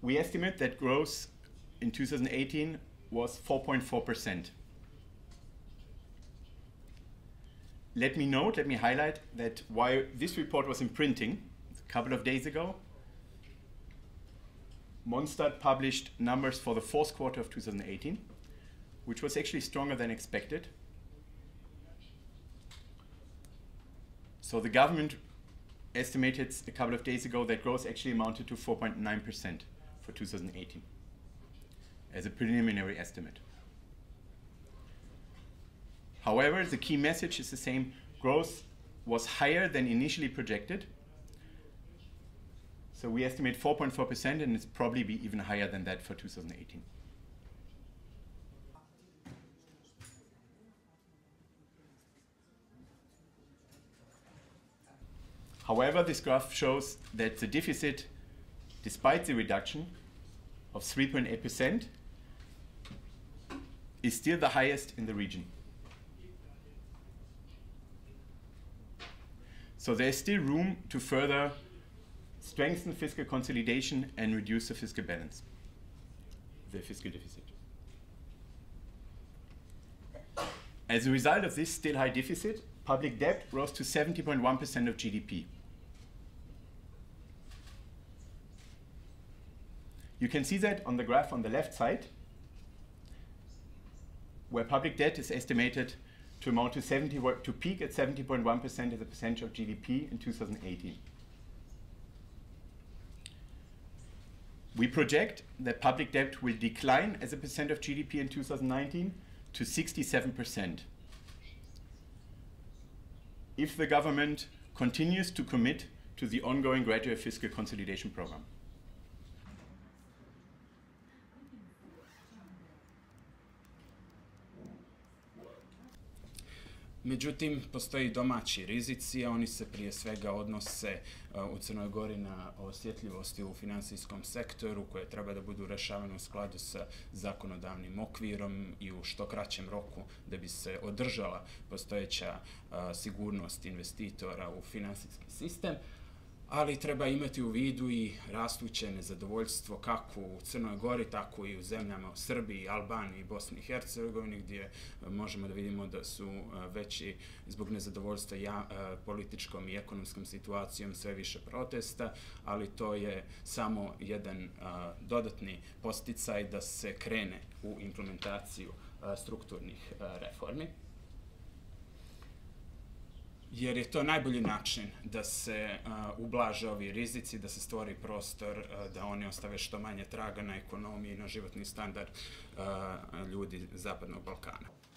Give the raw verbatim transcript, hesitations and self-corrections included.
we estimate that growth in two thousand eighteen was four point four percent. Let me note, let me highlight that while this report was in printing a couple of days ago, Mondstadt published numbers for the fourth quarter of two thousand eighteen, which was actually stronger than expected. So the government estimated a couple of days ago that growth actually amounted to four point nine percent for two thousand eighteen as a preliminary estimate. However, the key message is the same. Growth was higher than initially projected. So we estimate four point four percent, and it's probably be even higher than that for two thousand eighteen. However, this graph shows that the deficit, despite the reduction of three point eight percent, is still the highest in the region. So there is still room to further strengthen fiscal consolidation and reduce the fiscal balance, the fiscal deficit. As a result of this still high deficit, public debt rose to seventy point one percent of G D P. You can see that on the graph on the left side, where public debt is estimated to amount to seventy, to peak at seventy point one percent as a percentage of G D P in two thousand eighteen. We project that public debt will decline as a percent of G D P in two thousand nineteen to sixty-seven percent. If the government continues to commit to the ongoing gradual fiscal consolidation program. Međutim, postoji i domaći rizici, a oni se prije svega odnose uh, u Crnoj Gori na osjetljivosti u financijskom sektoru koje treba da budu rešavane u skladu sa zakonodavnim okvirom i u što kraćem roku da bi se održala postojeća uh, sigurnost investitora u financijski sistem. Ali treba imati u vidu i rastuće nezadovoljstvo kako u Crnoj Gori, tako i u zemljama u Srbiji, Albaniji i Bosni i Hercegovini, gdje možemo da vidimo da su veći zbog nezadovoljstva ja, političkom i ekonomskom situacijom sve više protesta, ali to je samo jedan a, dodatni podsticaj da se krene u implementaciju a, strukturnih a, reformi. Jer je to najbolji način da se uh, ublaže ovi rizici, da se stvori prostor, uh, da oni ostave što manje traga na ekonomiji i na životni standard uh, ljudi Zapadnog Balkana.